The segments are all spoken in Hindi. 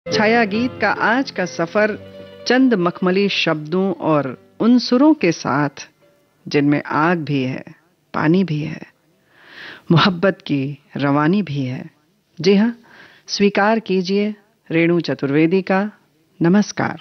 छाया गीत का आज का सफर चंद मखमली शब्दों और उन सुरों के साथ जिनमें आग भी है, पानी भी है, मोहब्बत की रवानी भी है। जी हाँ, स्वीकार कीजिए रेणु चतुर्वेदी का नमस्कार।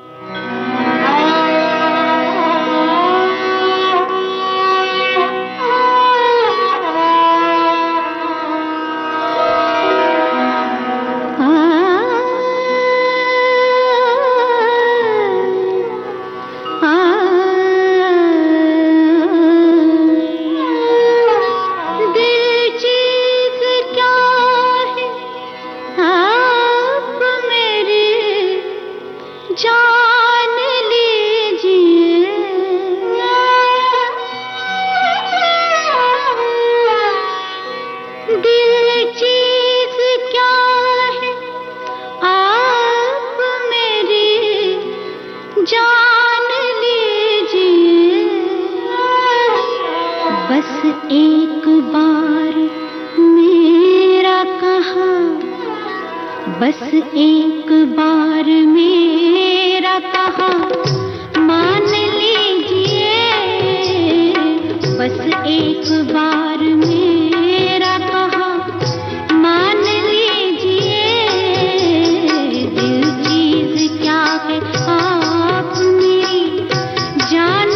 बस एक बार मेरा कहा मान लीजिए, बस एक बार मेरा कहा मान लीजिए। दिल चीज क्या है आप मेरी जान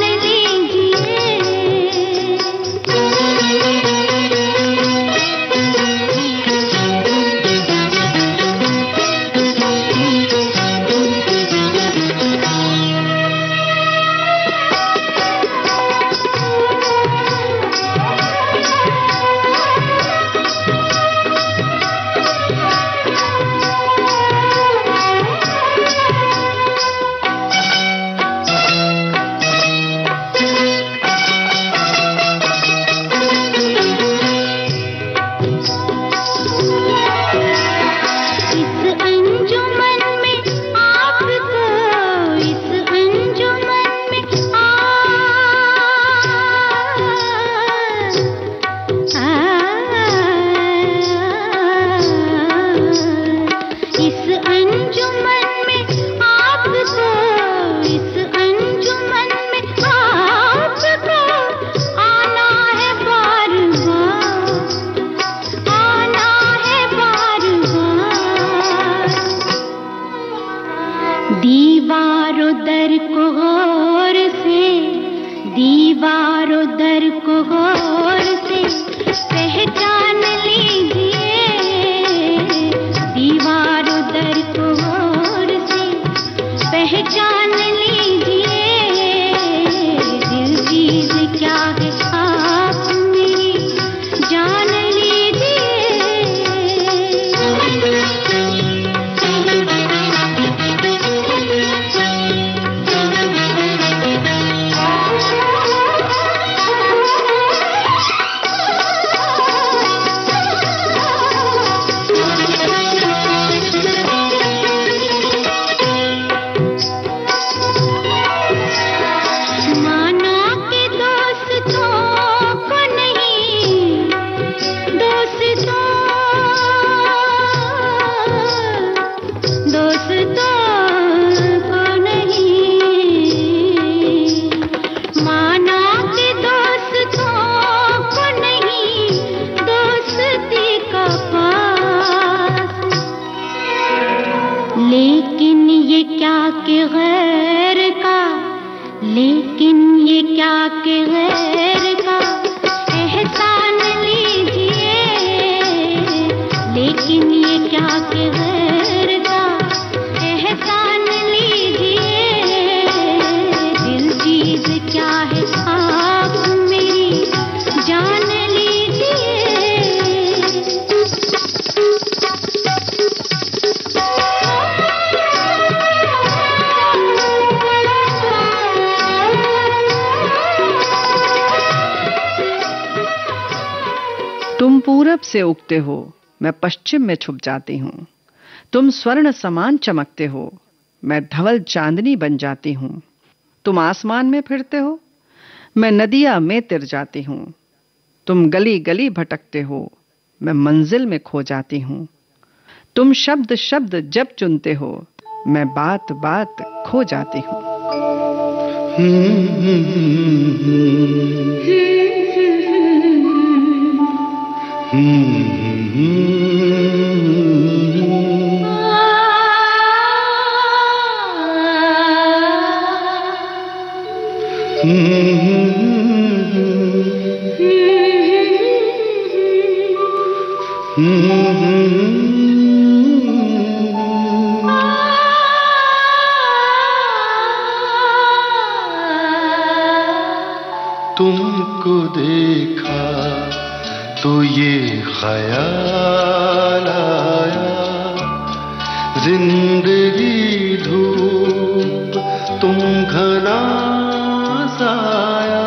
दीवारों दर को गौर से, दीवारों दर को गौर से पहचान लीजिए। दीवारों दर को गौर से पहचान लीजिए। दिल चीज क्या है आप मेरी जान लेकिन ये क्या के गैर का एहसान लीजिए। लेकिन ये क्या के गैर का एहसान लीजिए। दिल चीज क्या है आप मेरी जान तुम पूरब से उगते हो, मैं पश्चिम में छुप जाती हूँ। तुम स्वर्ण समान चमकते हो, मैं धवल चांदनी बन जाती हूँ। तुम आसमान में फिरते हो, मैं नदिया में तिर जाती हूँ। तुम गली गली भटकते हो, मैं मंजिल में खो जाती हूँ। तुम शब्द शब्द जब चुनते हो, मैं बात बात खो जाती हूँ। तुमको देखा तो ये ख्याल आया, जिंदगी धूप तुम घना साया।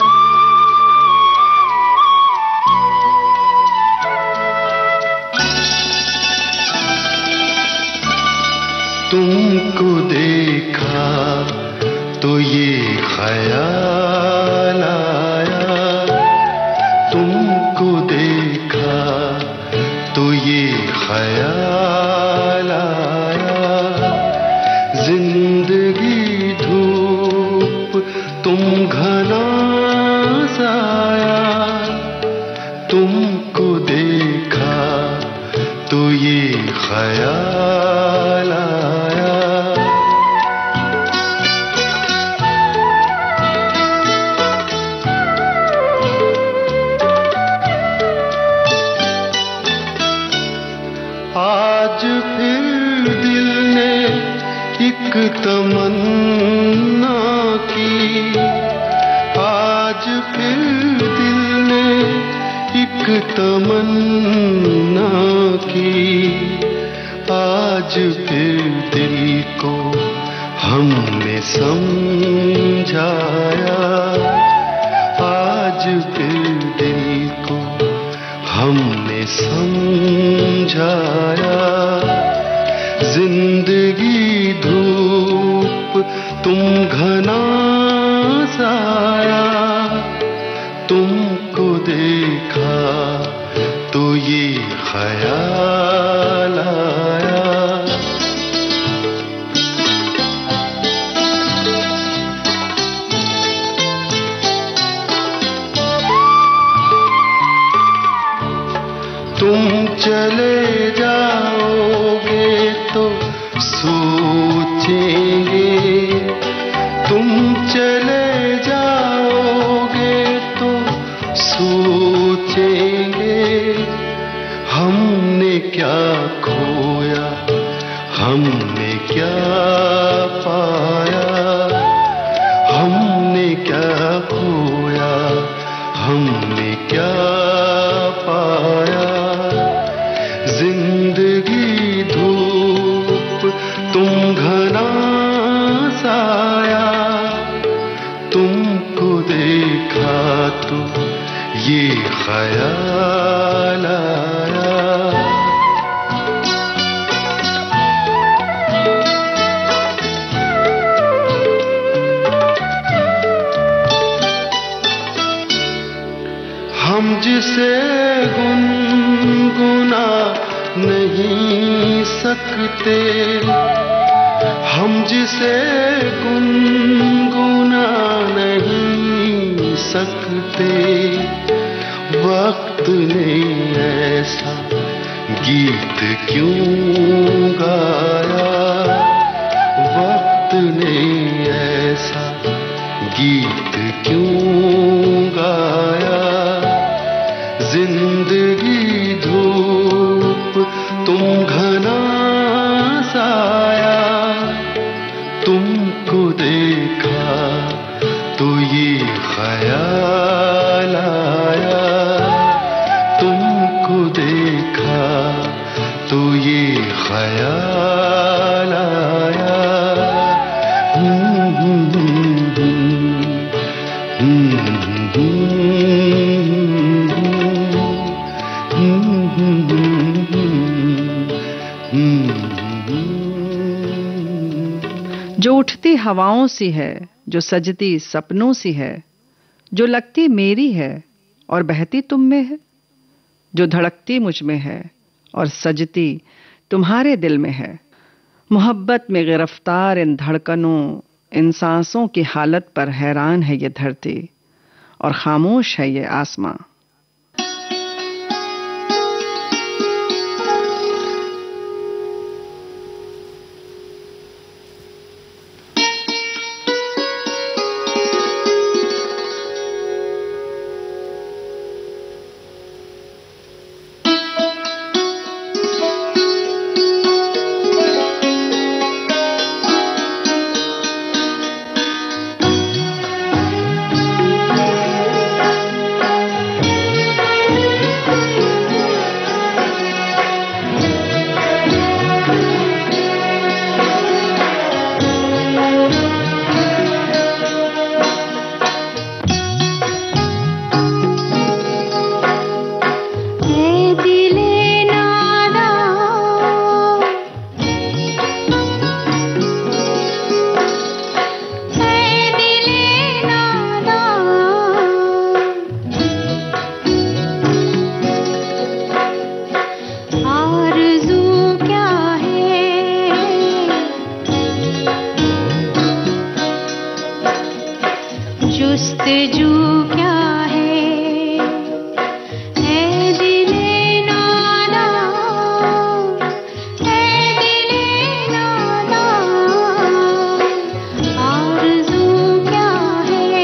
तुमको देखा तो ये ख्याल आया, तुमको देखा तो ये ख्याल आया, जिंदगी धूप तुम घना साया। तुमको देखा तो ये ख्याल आया। आज फिर दिल ने एक तमन्ना की, आज फिर दिल ने एक तमन्ना की, आज फिर दिल को हमने समझाया, आज फिर दिल को हमने समझाया। जिंदगी धूप तुम घना साया, तुमको देखा तो ये ख्याल आया। तुम चले जाओगे तो सोचेंगे, तुम चले जाओगे तो सोचेंगे, हमने क्या खोया, हमने क्या पाया, हमने क्या खोया, हमने क्या पाया। जिंदगी धूप तुम घना साया, तुमको देखा तो ये ख्याल आया। हम जिसे गुनगुना नहीं सकते, हम जिसे गुनगुना नहीं सकते, वक्त ने ऐसा गीत क्यों गाया, वक्त ने ऐसा गीत क्यों गाया। जिंदगी धूप तुम घना साया, तुमको देखा तो ये ख्याल आया, तुमको देखा तो ये ख्याल आया। जो उठती हवाओं सी है, जो सजती सपनों सी है, जो लगती मेरी है और बहती तुम में है, जो धड़कती मुझ में है और सजती तुम्हारे दिल में है। मोहब्बत में गिरफ्तार इन धड़कनों, इन सांसों की हालत पर हैरान है ये धरती और खामोश है ये आसमां। जुस्तजू क्या है दिले नादा, है दिले नादा, आरज़ू क्या है,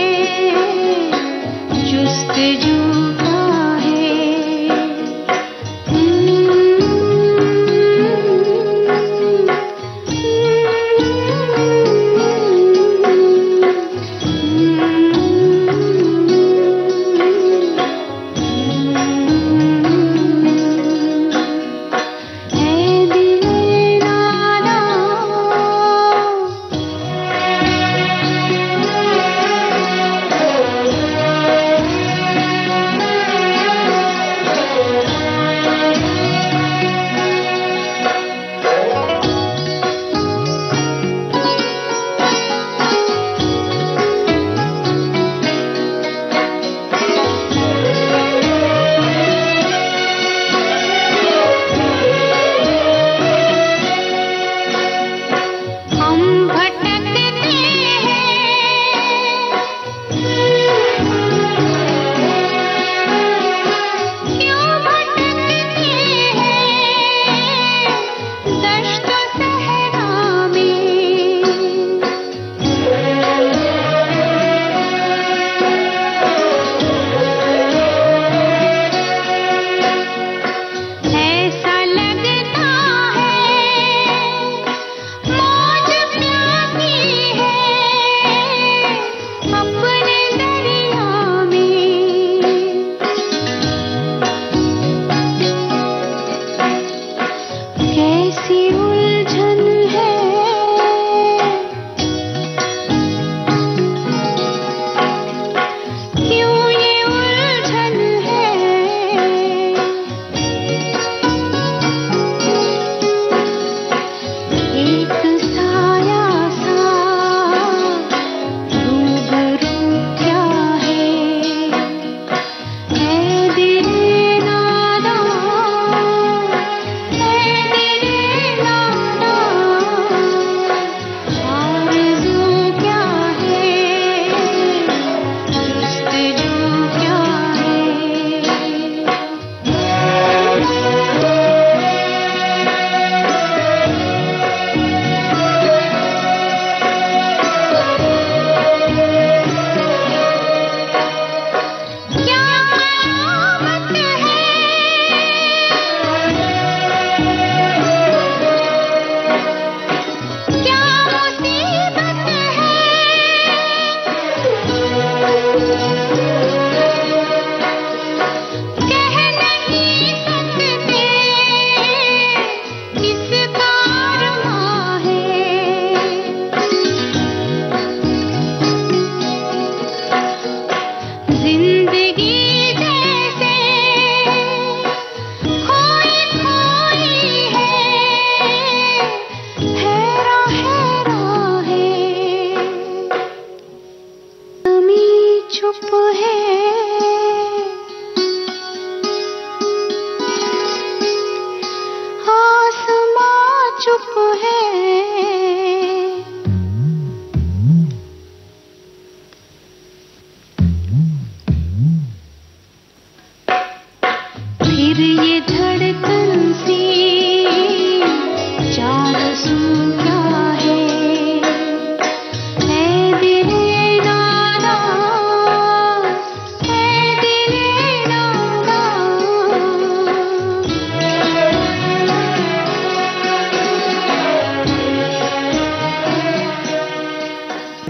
जुस्तजू क्या है।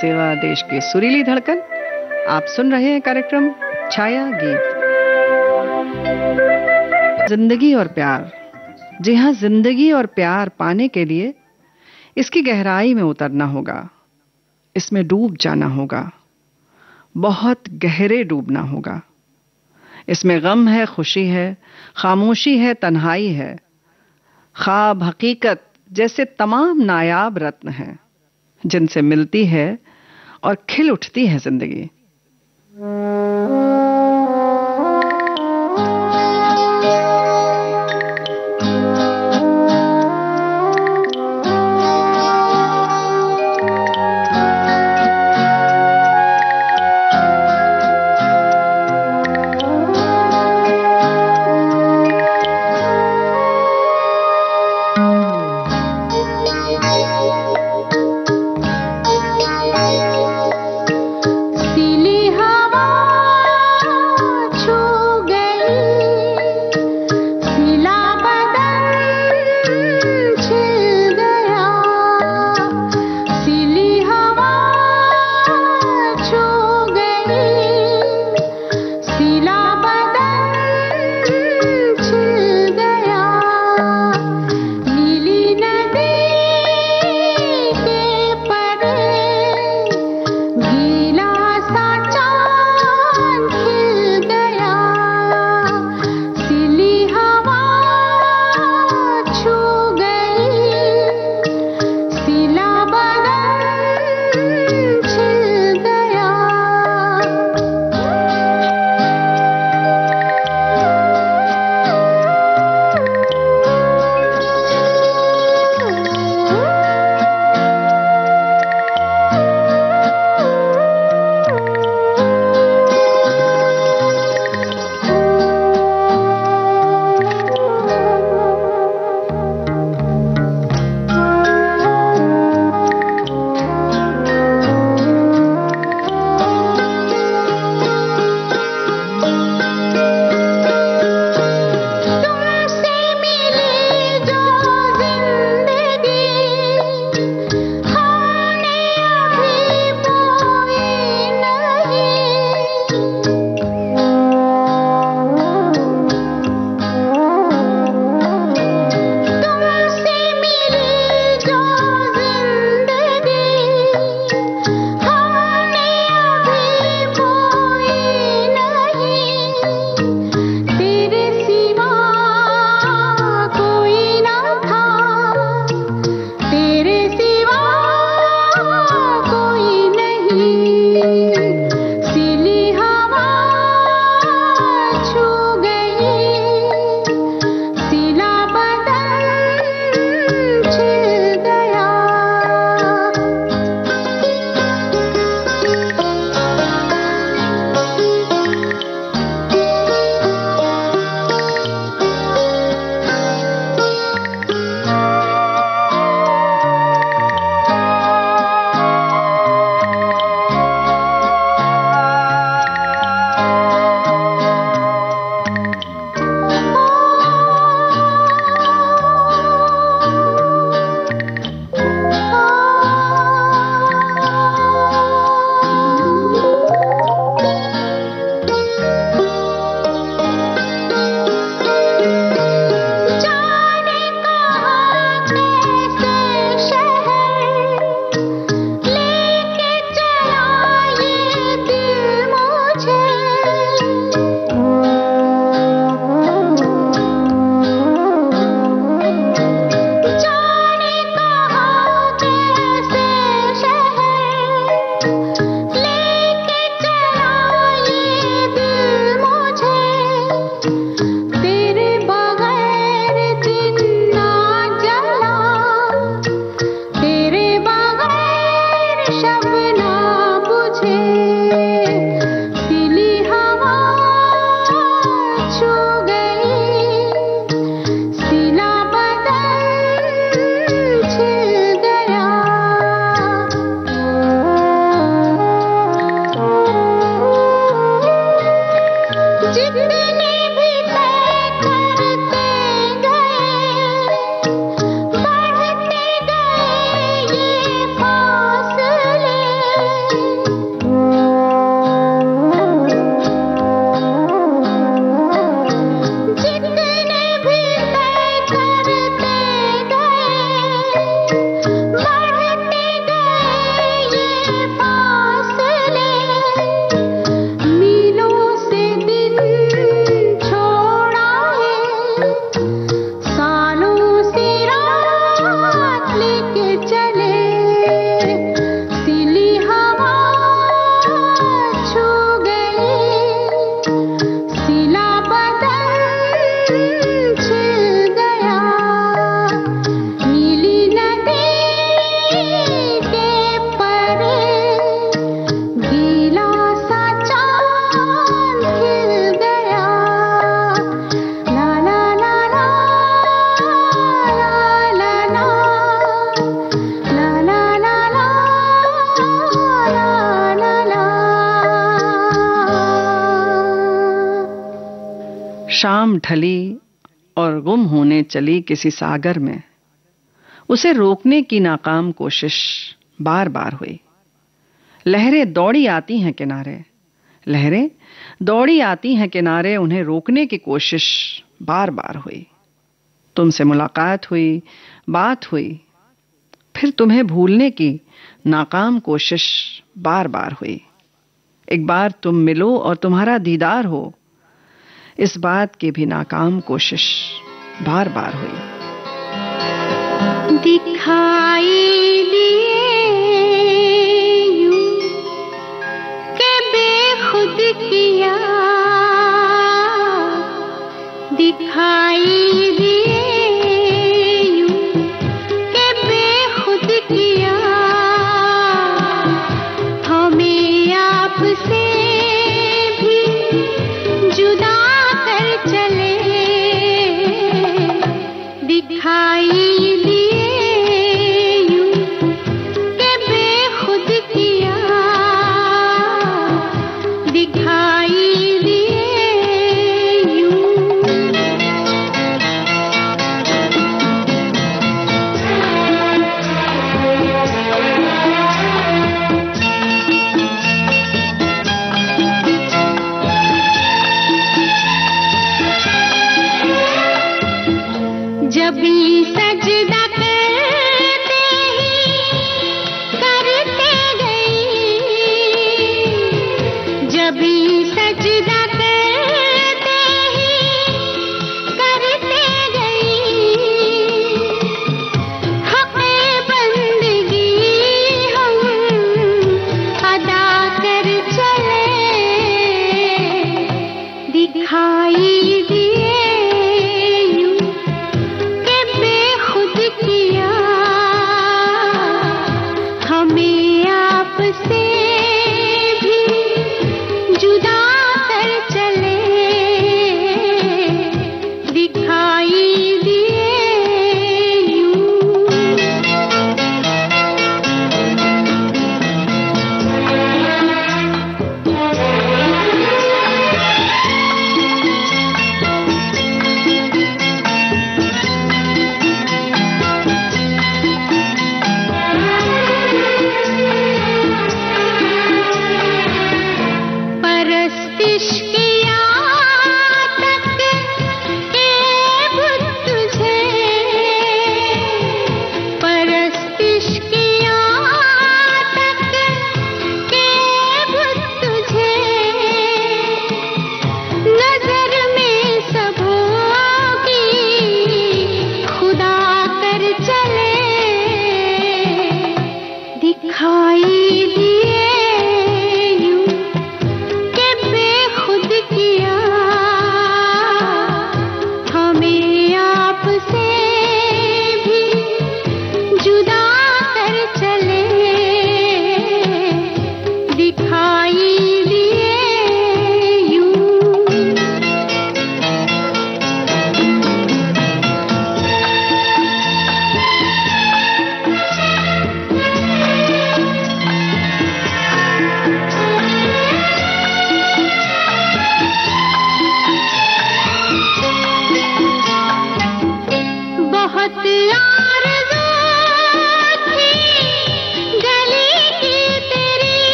सेवा, देश की सुरीली धड़कन। आप सुन रहे हैं कार्यक्रम छाया गीत। जिंदगी और प्यार। जी हाँ, जिंदगी और प्यार पाने के लिए इसकी गहराई में उतरना होगा, इसमें डूब जाना होगा, बहुत गहरे डूबना होगा। इसमें गम है, खुशी है, खामोशी है, तन्हाई है, ख्वाब, हकीकत जैसे तमाम नायाब रत्न हैं जिनसे मिलती है और खिल उठती है जिंदगी। सिली हवा ला ला ला ला ला ला। शाम ढली और गुम होने चली किसी सागर में। उसे रोकने की नाकाम कोशिश बार बार हुई। लहरें दौड़ी आती हैं किनारे, लहरें दौड़ी आती हैं किनारे, उन्हें रोकने की कोशिश बार बार हुई। तुमसे मुलाकात हुई, बात हुई, फिर तुम्हें भूलने की नाकाम कोशिश बार बार हुई। एक बार तुम मिलो और तुम्हारा दीदार हो, इस बात की भी नाकाम कोशिश बार बार हुई। दिखाई दिए यूं के बेखुद किया, दिखाई दिए यूं के बेखुद किया, हमें आपसे भी जुदा कर चले, दिखाई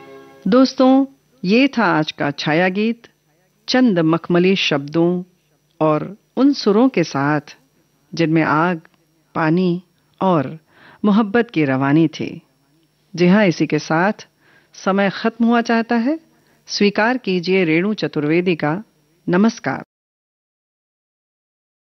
दोस्तों, ये था आज का छाया गीत, चंद मखमली शब्दों और उन सुरों के साथ जिनमें आग, पानी और मोहब्बत की रवानी थी। जी हाँ, इसी के साथ समय खत्म हुआ चाहता है। स्वीकार कीजिए रेणु चतुर्वेदी का नमस्कार।